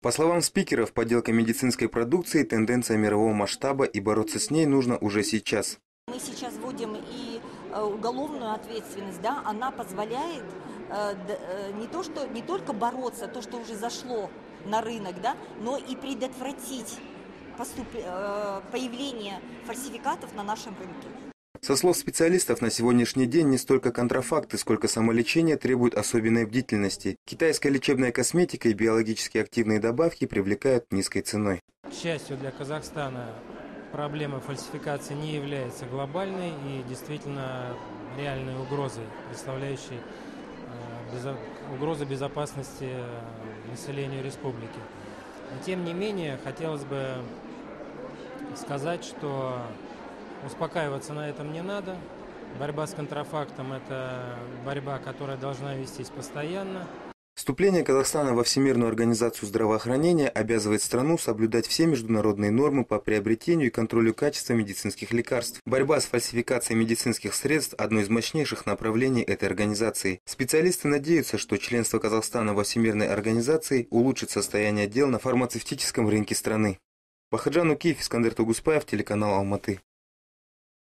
По словам спикеров, подделка медицинской продукции – тенденция мирового масштаба, и бороться с ней нужно уже сейчас. Мы сейчас вводим и уголовную ответственность, да, она позволяет не только бороться, то, что уже зашло на рынок, да, но и предотвратить появление фальсификатов на нашем рынке. Со слов специалистов, на сегодняшний день не столько контрафакты, сколько самолечение требуют особенной бдительности. Китайская лечебная косметика и биологически активные добавки привлекают низкой ценой. К счастью для Казахстана, проблема фальсификации не является глобальной и действительно реальной угрозой, представляющей угрозу безопасности населению республики. Но, тем не менее, хотелось бы сказать, что успокаиваться на этом не надо. Борьба с контрафактом – это борьба, которая должна вестись постоянно. Вступление Казахстана во Всемирную организацию здравоохранения обязывает страну соблюдать все международные нормы по приобретению и контролю качества медицинских лекарств. Борьба с фальсификацией медицинских средств – одно из мощнейших направлений этой организации. Специалисты надеются, что членство Казахстана во Всемирной организации улучшит состояние дел на фармацевтическом рынке страны. Бахаджан Укеев, Искандер Тугуспаев, телеканал Алматы.